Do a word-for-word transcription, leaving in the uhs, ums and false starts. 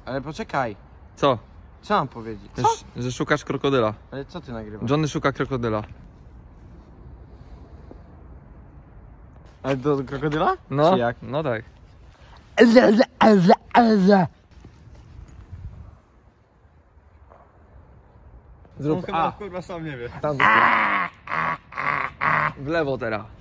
Ale poczekaj. Co? Co mam powiedzieć? Co? Że, że szukasz krokodyla. Ale co ty nagrywasz? Johnny szuka krokodyla. Ale do krokodyla? No, Czy jak? no tak. Zrób On chyba kurwa sam nie wie. tam w lewo teraz.